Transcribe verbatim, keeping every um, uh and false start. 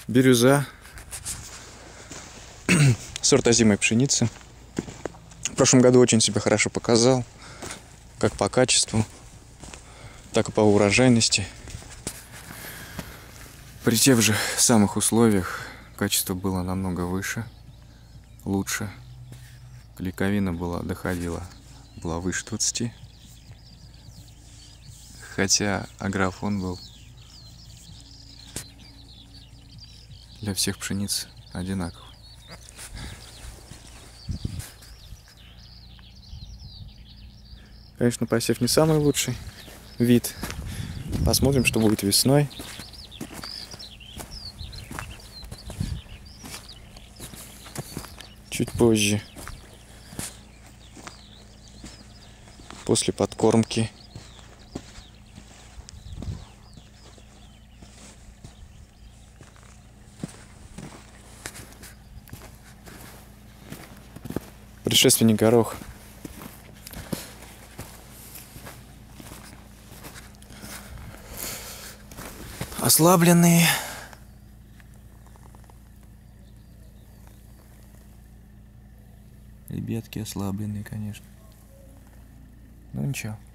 Бирюза. Сорт озимой пшеницы. В прошлом году очень себя хорошо показал. Как по качеству, так и по урожайности. При тех же самых условиях качество было намного выше, лучше. Клейковина была, доходила, была выше двадцати. Хотя агрофон был для всех пшениц одинаковый. Конечно, посев не самый лучший вид. Посмотрим, что будет весной. Чуть позже. После подкормки. Предшественник горох. Ослабленные. Ребятки ослабленные, конечно. Ну ничего.